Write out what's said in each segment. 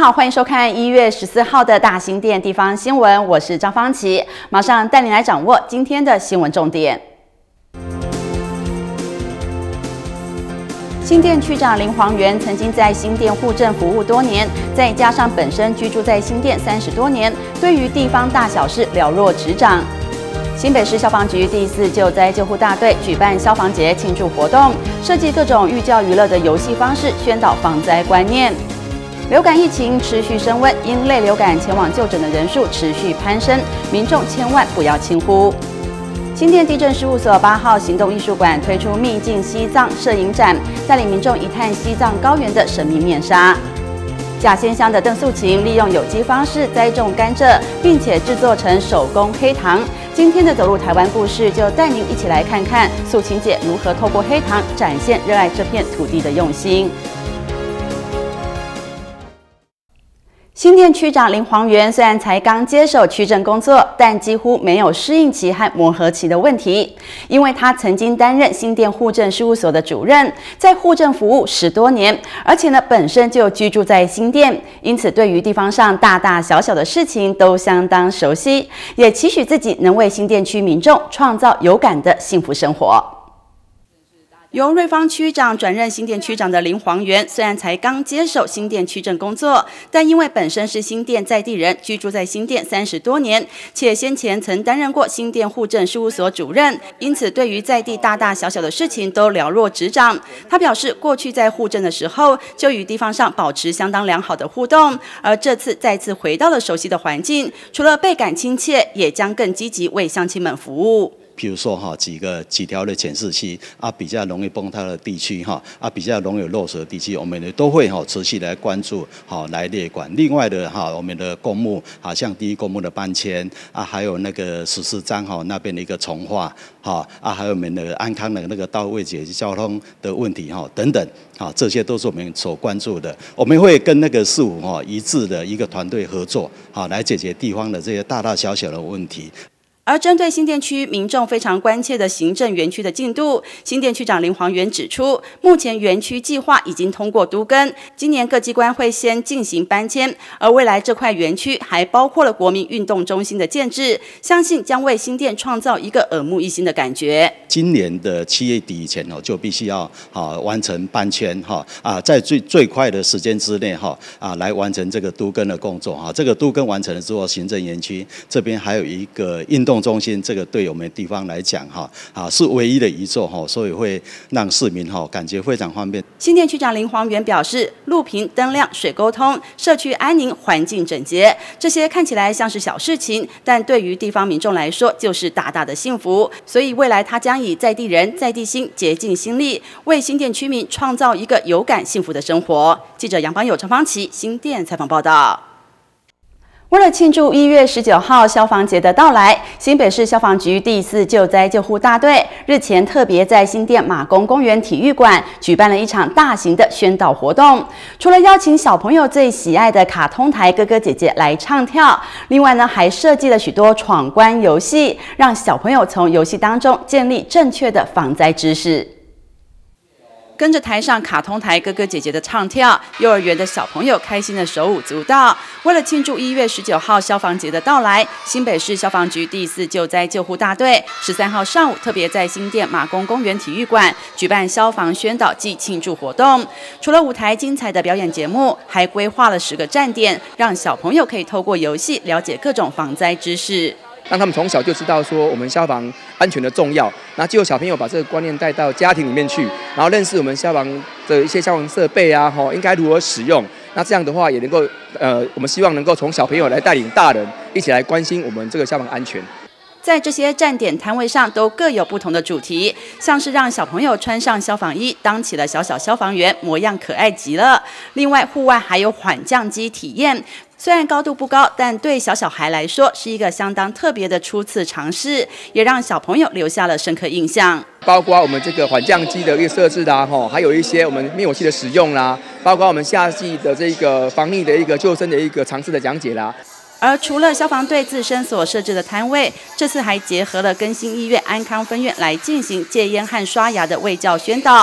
好，欢迎收看1月14号的大新店地方新闻，我是张芳琪，马上带您来掌握今天的新闻重点。新店区长林煌源曾经在新店户政服务多年，再加上本身居住在新店30多年，对于地方大小事了若指掌。新北市消防局第4救灾救护大队举办消防节庆祝活动，设计各种寓教于乐的游戏方式，宣导防灾观念。流感疫情持续升温，因类流感前往就诊的人数持续攀升，民众千万不要轻忽。新店地震事务所8号行动艺术馆推出秘境西藏摄影展，带领民众一探西藏高原的神秘面纱。甲仙乡的邓素琴利用有机方式栽种甘蔗，并且制作成手工黑糖。今天的走入台湾故事，就带您一起来看看素琴姐如何透过黑糖展现热爱这片土地的用心。新店区长林煌源虽然才刚接手区政工作，但几乎没有适应期和磨合期的问题，因为他曾经担任新店户政事务所的主任，在户政服务10多年，而且本身就居住在新店，因此对于地方上大大小小的事情都相当熟悉，也期许自己能为新店区民众创造有感的幸福生活。由瑞芳区长转任新店区长的林煌源，虽然才刚接手新店区政工作，但因为本身是新店在地人，居住在新店30多年，且先前曾担任过新店户政事务所主任，因此对于在地大大小小的事情都了若指掌。他表示，过去在户政的时候，就与地方上保持相当良好的互动，而这次再次回到了熟悉的环境，除了倍感亲切，也将更积极为乡亲们服务。 譬如说几条的检视器啊，比较容易崩塌的地区比较容易有漏水的地区，我们呢都会持续来关注来列管。另外的我们的公墓像第一公墓的搬迁还有那个14章那边的一个重划还有我们的安康的那个到位解决交通的问题等等这些都是我们所关注的。我们会跟那个市府一致的一个团队合作来解决地方的这些大大小小的问题。 而针对新店区民众非常关切的行政园区的进度，新店区长林煌源指出，目前园区计划已经通过都更，今年各机关会先进行搬迁，而未来这块园区还包括了国民运动中心的建制，相信将为新店创造一个耳目一新的感觉。 今年的7月底以前就必须要完成搬迁在最快的时间之内来完成这个都更的工作这个都更完成了之后，行政园区这边还有一个运动中心，这个对我们地方来讲是唯一的一座所以会让市民感觉非常方便。 新店区长林煌源表示，路平灯亮、水沟通、社区安宁、环境整洁，这些看起来像是小事情，但对于地方民众来说就是大大的幸福。所以未来他将以在地人、在地心竭尽心力，为新店居民创造一个有感幸福的生活。记者杨邦友、陈芳琪，新店采访报道。为了庆祝1月19号消防节的到来，新北市消防局第4救灾救护大队日前特别在新店马公公园体育馆举办了一场大型的宣导活动。除了邀请小朋友最喜爱的卡通台哥哥姐姐来唱跳，另外还设计了许多闯关游戏，让小朋友从游戏当中建立正确的防灾知识。跟着台上卡通台哥哥姐姐的唱跳，幼儿园的小朋友开心的手舞足蹈。为了庆祝1月19号消防节的到来，新北市消防局第4救灾救护大队13号上午特别在新店马公公园体育馆举办消防宣导暨庆祝活动。除了舞台精彩的表演节目，还规划了10个站点，让小朋友可以透过游戏了解各种防灾知识。 让他们从小就知道说我们消防安全的重要，然后就有小朋友把这个观念带到家庭里面去，然后认识我们消防的一些消防设备应该如何使用。那这样的话也能够我们希望能够从小朋友来带领大人一起来关心我们这个消防安全。 在这些站点摊位上都各有不同的主题，像是让小朋友穿上消防衣，当起了小小消防员，模样可爱极了。另外，户外还有缓降机体验。虽然高度不高，但对小孩来说是一个相当特别的初次尝试，也让小朋友留下了深刻印象。 包括我们这个缓降机的一个设置啦，还有一些我们灭火器的使用啦，包括我们夏季的这个防疫的一个救生的一个尝试的讲解啦。 而除了消防队自身所设置的摊位，这次还结合了更新医院安康分院来进行戒烟和刷牙的卫教宣导。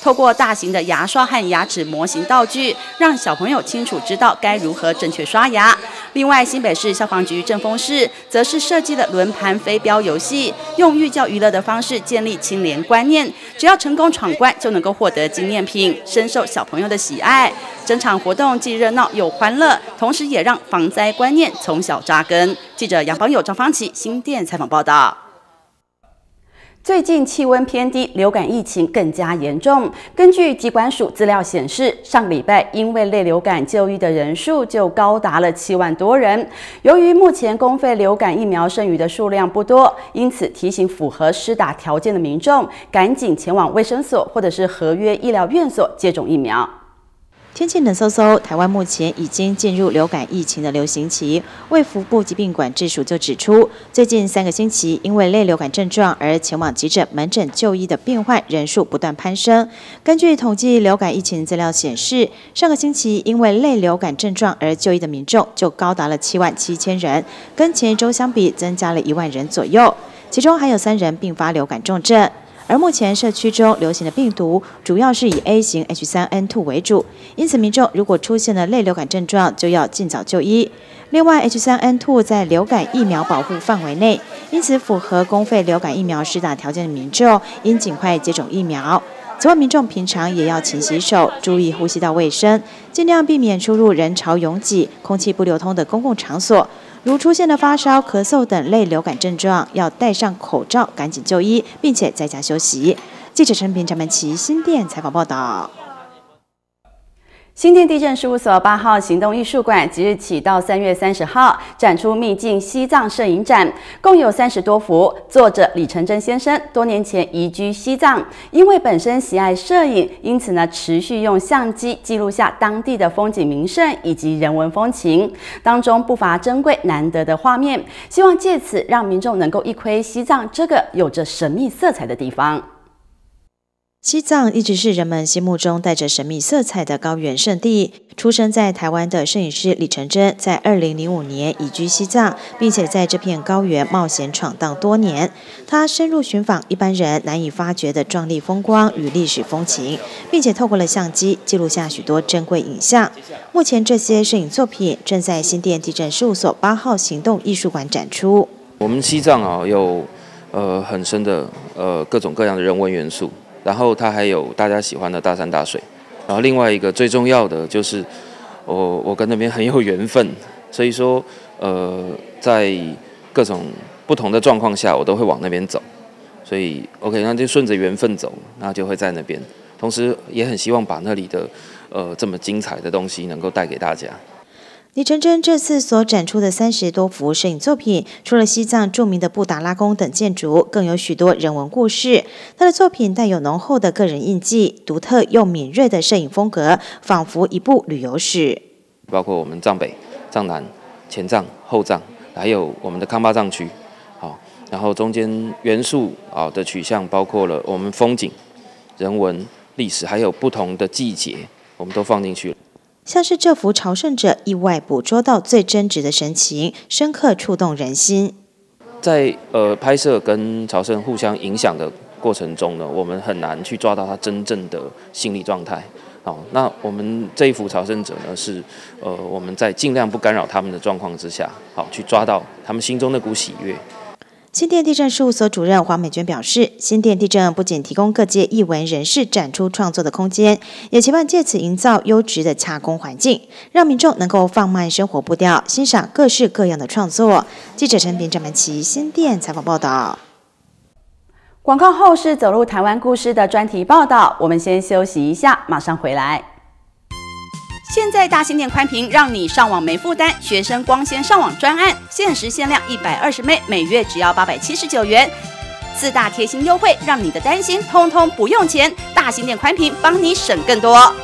透过大型的牙刷和牙齿模型道具，让小朋友清楚知道该如何正确刷牙。另外，新北市消防局政风室则是设计了轮盘飞镖游戏，用寓教于乐的方式建立清廉观念，只要成功闯关就能够获得纪念品，深受小朋友的喜爱。整场活动既热闹又欢乐，同时也让防灾观念从小扎根。记者杨芳友、张芳琪新店采访报道。最近气温偏低，流感疫情更加严重。根据疾管署资料显示，上个礼拜因为类流感就医的人数就高达了7万多人。由于目前公费流感疫苗剩余的数量不多，因此提醒符合施打条件的民众，赶紧前往卫生所或者是合约医疗院所接种疫苗。 天气冷飕飕，台湾目前已经进入流感疫情的流行期。卫福部疾病管制署就指出，最近3个星期因为类流感症状而前往急诊、门诊就医的病患人数不断攀升。根据统计流感疫情资料显示，上个星期因为类流感症状而就医的民众就高达了7万7千人，跟前一周相比增加了1万人左右，其中还有3人并发流感重症。而目前社区中流行的病毒主要是以 A 型 H3N2 为主，因此民众如果出现了类流感症状，就要尽早就医。另外 ，H3N2 在流感疫苗保护范围内，因此符合公费流感疫苗施打条件的民众，应尽快接种疫苗。此外，民众平常也要勤洗手，注意呼吸道卫生，尽量避免出入人潮拥挤、空气不流通的公共场所。如出现了发烧、咳嗽等类流感症状，要戴上口罩，赶紧就医，并且在家休息。记者陈平、张曼琪新店采访报道。 新店地震事务所8号行动艺术馆即日起到3月30号展出秘境西藏摄影展，共有30多幅。作者李成真先生多年前移居西藏，因为本身喜爱摄影，因此持续用相机记录下当地的风景名胜以及人文风情，当中不乏珍贵难得的画面，希望借此让民众能够一窥西藏这个有着神秘色彩的地方。 西藏一直是人们心目中带着神秘色彩的高原圣地。出生在台湾的摄影师李成真，在2005年移居西藏，并且在这片高原冒险闯荡多年。他深入寻访一般人难以发掘的壮丽风光与历史风情，并且透过了相机记录下许多珍贵影像。目前这些摄影作品正在新店地震事务所8号行动艺术馆展出。 我们西藏有很深的各种各样的人文元素。然后它还有大家喜欢的大山大水，然后另外一个最重要的就是我跟那边很有缘分，所以说在各种不同的状况下，我都会往那边走，所以 OK， 那就顺着缘分走，那就会在那边。同时也很希望把那里的这么精彩的东西能够带给大家。 李成真这次所展出的30多幅摄影作品，除了西藏著名的布达拉宫等建筑，更有许多人文故事。他的作品带有浓厚的个人印记，独特又敏锐的摄影风格，仿佛一部旅游史。 包括我们藏北、藏南、前藏、后藏，还有我们的康巴藏区，好，然后中间元素的取向包括了我们风景、人文、历史，还有不同的季节，我们都放进去了。 像是这幅朝圣者意外捕捉到最真实的神情，深刻触动人心。 在拍摄跟朝圣互相影响的过程中呢，我们很难去抓到他真正的心理状态。好，那我们这一幅朝圣者呢，是我们在尽量不干扰他们的状况之下，好去抓到他们心中那股喜悦。 新店地震事务所主任黄美娟表示，新店地震不仅提供各界艺文人士展出创作的空间，也期望借此营造优质的洽公环境，让民众能够放慢生活步调，欣赏各式各样的创作。记者陈平、张曼琪新店采访报道。 广告后是走入台湾故事的专题报道，我们先休息一下，马上回来。现在大新店宽屏让你上网没负担，学生光纤上网专案，限时限量120M，每月只要879元，4大贴心优惠，让你的担心通通不用钱。大新店宽屏帮你省更多。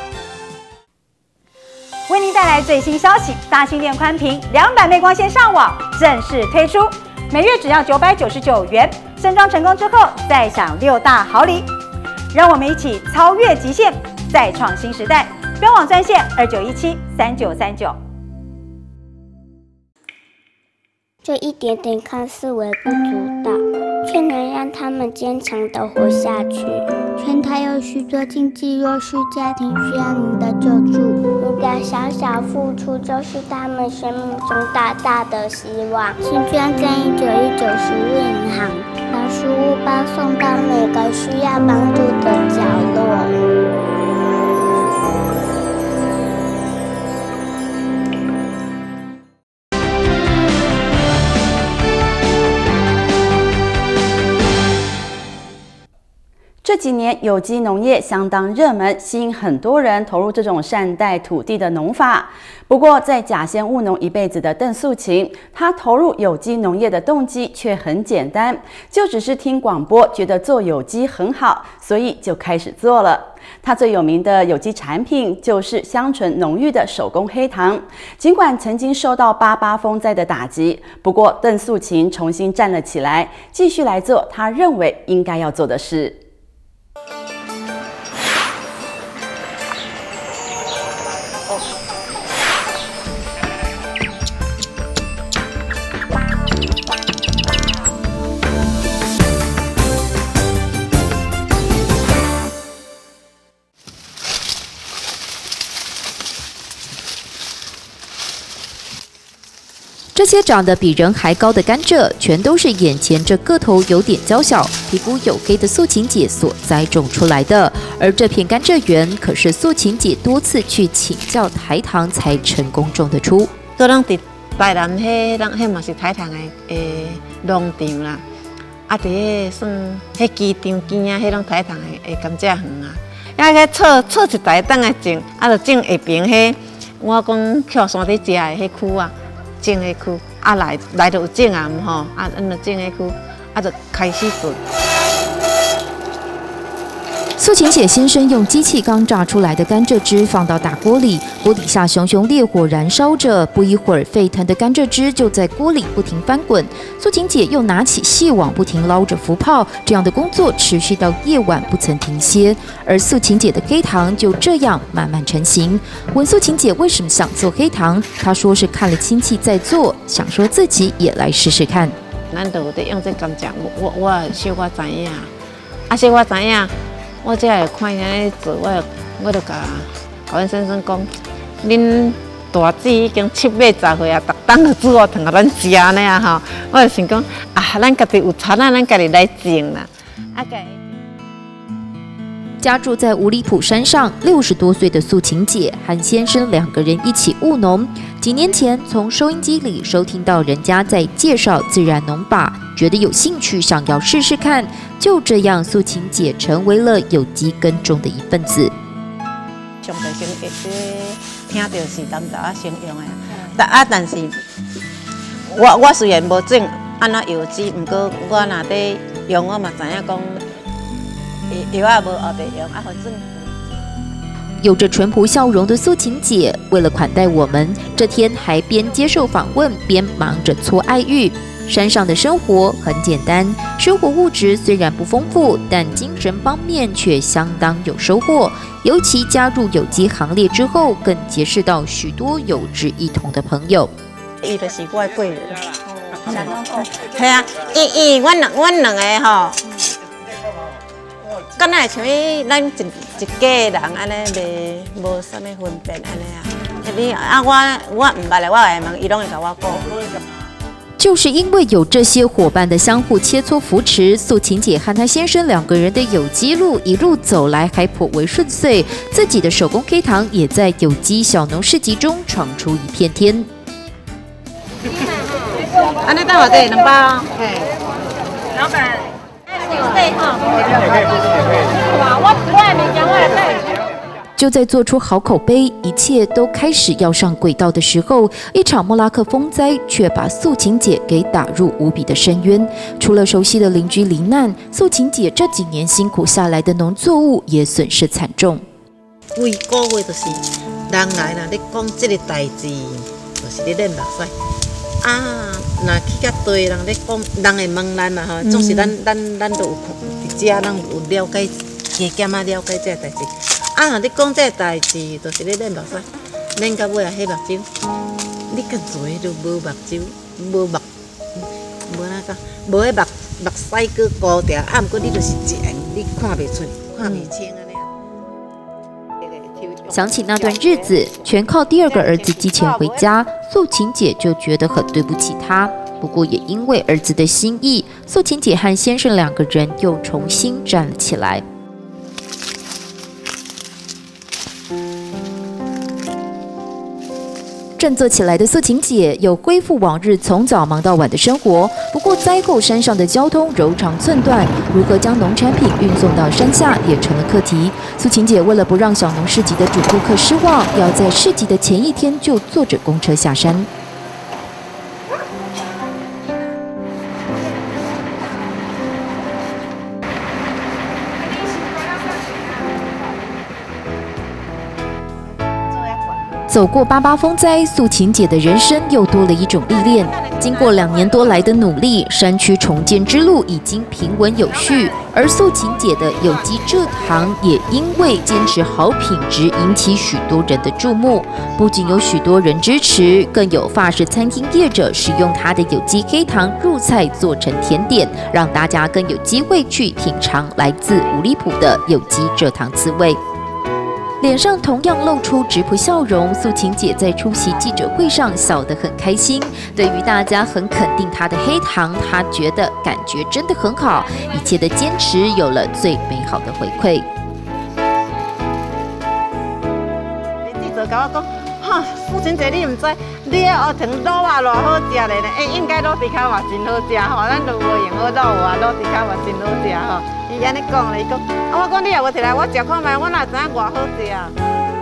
为您带来最新消息，大新店宽屏200M光纤上网正式推出，每月只要999元，升装成功之后再享6大好礼。让我们一起超越极限，再创新时代。标网专线29173939。 就一点点看似微不足道， 却能让他们坚强地活下去。全台有许多经济弱势家庭需要您的救助，你的小小付出就是他们生命中大大的希望。请捐赠1919食物银行，把食物包送到每个需要帮助的角落。 这几年有机农业相当热门，吸引很多人投入这种善待土地的农法。不过，在甲仙务农一辈子的邓素琴，她投入有机农业的动机却很简单，就只是听广播觉得做有机很好，所以就开始做了。她最有名的有机产品就是香醇浓郁的手工黑糖。尽管曾经受到88风灾的打击，不过邓素琴重新站了起来，继续来做她认为应该要做的事。 这些长得比人还高的甘蔗，全都是眼前这个头有点娇小、皮肤黝黑的素琴姐所栽种出来的。而这片甘蔗园，可是素琴姐多次去请教台糖，才成功种得出。 个人伫台南迄嘛是台糖的农场啦，啊，伫迄算迄机场边啊，迄种台糖的甘蔗园啊，啊个错一台当来种，啊，就种下边迄我讲翘山底食的迄区啊。种迄区，啊来就有种啊，吼，啊，就种迄区，啊就开始做。 素琴姐先生用机器刚榨出来的甘蔗汁放到大锅里，锅底下熊熊烈火燃烧着，不一会儿，沸腾的甘蔗汁就在锅里不停翻滚。素琴姐又拿起细网不停捞着浮泡，这样的工作持续到夜晚不曾停歇。而素琴姐的黑糖就这样慢慢成型。问素琴姐为什么想做黑糖，她说是看了亲戚在做，想说自己也来试试看。 咱就有在用这甘蔗，我小可知影，啊小可知影。我只会看人咧做，我就甲阮先生讲，恁大姊已经7、8、10岁啊，逐当就煮汤互咱食呢啊吼。我就想讲啊，咱家己有田啊，咱家己来种啦。啊个。 家住在五里埔山上，60多岁的素琴姐和先生2个人一起务农。几年前从收音机里收听到人家在介绍自然农法，觉得有兴趣，想要试试看。就这样，素琴姐成为了有机耕种的一份子。 上台先听到是南投啊先用的啊，但是我虽然无种安怎有机，不过我若在用，我嘛知影讲。药啊无后袂用，啊反正。 有着淳朴笑容的素琴姐，为了款待我们，这天还边接受访问边忙着搓爱玉。山上的生活很简单，生活物质虽然不丰富，但精神方面却相当有收获。尤其加入有机行列之后，更结识到许多有志一同的朋友。 伊就是我的贵人。系啊，伊阮两个吼。敢若会像伊咱一家人安尼，无啥物分别安尼啊。你啊，我唔捌咧，我会问伊，拢会甲我讲。 就是因为有这些伙伴的相互切磋扶持，素琴姐和她先生2个人的有机路一路走来还颇为顺遂，自己的手工黑糖也在有机小农市集中闯出一片天。 安尼等我这2包。嘿， 老板。 就在做出好口碑，一切都开始要上轨道的时候，一场莫拉克风灾却把素琴姐给打入无比的深渊。除了熟悉的邻居罹难，素琴姐这几年辛苦下来的农作物也损失惨重。 规个月就是人来啦，咧讲这个代志，就是咧冷目屎。啊，若去甲对人咧讲，人会问咱嘛吼，总是咱都有伫遮，咱有了解，加减啊了解这代志。啊，若你讲这代志，就是咧冷目屎，免到尾啊，迄目睭，你较做就无目睭，无目， 无那个，无迄目屎个高调，啊，毋过你就是一眼，你看袂出，看袂清安尼。 想起那段日子，全靠第二个儿子寄钱回家，素琴姐就觉得很对不起他。不过也因为儿子的心意，素琴姐和先生2个人又重新站了起来。振作起来的素琴姐又恢复往日从早忙到晚的生活。不过灾后山上的交通柔肠寸断，如何将农产品运送到山下也成了课题。素琴姐为了不让小农市集的主顾客失望，要在市集的前一天就坐着公车下山。走过88风灾，素琴姐的人生又多了一种历练。经过2年多来的努力，山区重建之路已经平稳有序，而素琴姐的有机蔗糖也因为坚持好品质，引起许多人的注目。不仅有许多人支持，更有法式餐厅业者使用它的有机黑糖入菜做成甜点，让大家更有机会去品尝来自五里埔的有机蔗糖滋味。脸上同样露出质朴笑容，素琴姐在出席记者会上笑得很开心。对于大家很肯定她的黑糖，她觉得感觉真的很好，一切的坚持有了最美好的回馈。 记者甲我讲，哈，素琴姐你唔知，你的黑糖卤啊偌好食嘞，应该卤猪脚嘛真好食吼，咱都无用好卤啊，卤猪脚嘛真好食吼。伊安尼讲咧，伊讲，我讲你也无摕来，我食看卖，我哪知影偌好食啊！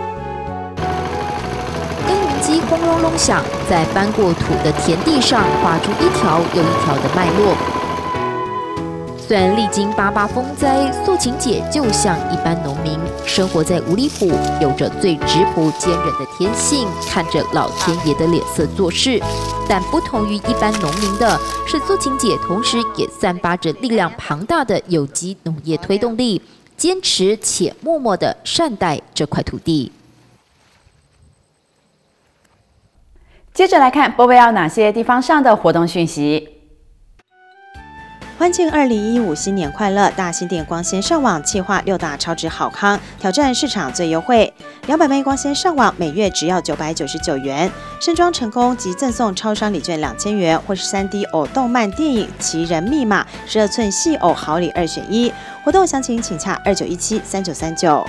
耕耘机轰隆隆响，在搬过土的田地上画出一条又一条的脉络。虽然历经88风灾，素琴姐就像一般农民，生活在五里埔，有着最质朴坚韧的天性，看着老天爷的脸色做事。但不同于一般农民的是，素琴姐同时也散发着力量庞大的有机农业推动力，坚持且默默地善待这块土地。 接着来看波贝奥哪些地方上的活动讯息。 欢庆2015新年快乐！大新店光纤上网企划6大超值好康，挑战市场最优惠，200枚光纤上网每月只要999元，升装成功即赠送超商礼券2000元，或是3D 偶动漫电影《奇人密码》12寸细偶好礼2选1。活动详情请洽29173939。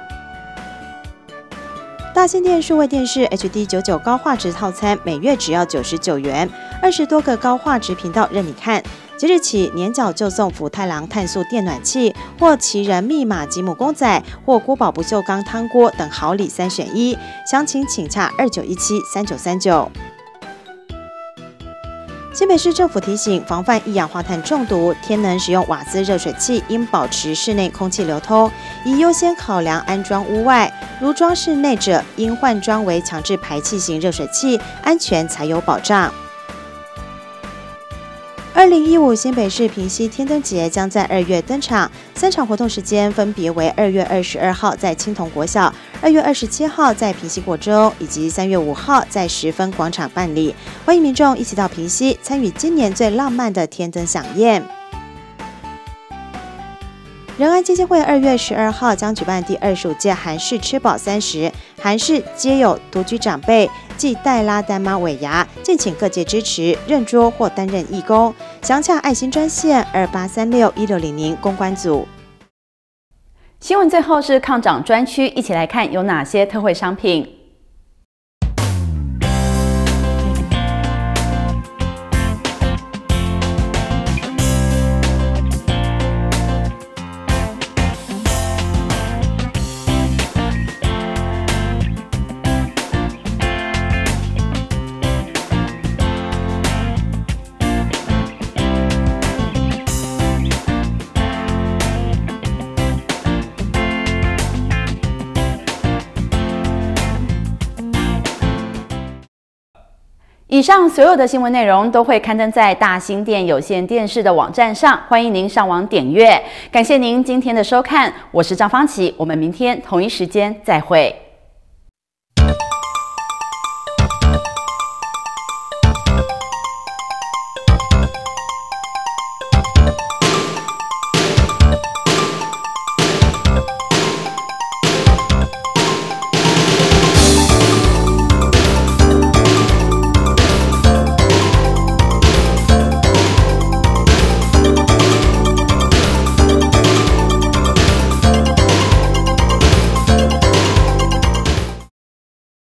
大新店数位电视 HD99 高画质套餐每月只要99元，20多个高画质频道任你看。即日起，年缴就送福太郎碳素电暖器，或奇人密码吉姆公仔，或锅宝不锈钢汤锅等好礼3选1。详情请洽29173939。新北市政府提醒，防范一氧化碳中毒，天能使用瓦斯热水器应保持室内空气流通，宜优先考量安装屋外。如装室内者，应换装为强制排气型热水器，安全才有保障。2015新北市平溪天灯节将在2月登场，3场活动时间分别为2月22号在青铜国小，2月27号在平溪国中，以及3月5号在10分广场办理。欢迎民众一起到平溪参与今年最浪漫的天灯飨宴。仁爱基金会2月12号将举办第25届韩式吃饱30，韩式皆有独居长辈暨黛拉丹妈尾牙，敬请各界支持，认桌或担任义工。详洽爱心专线28361600公关组。 新闻最后是抗涨专区，一起来看有哪些特惠商品。以上所有的新闻内容都会刊登在大新店有线电视的网站上，欢迎您上网点阅。感谢您今天的收看，我是张芳琪，我们明天同一时间再会。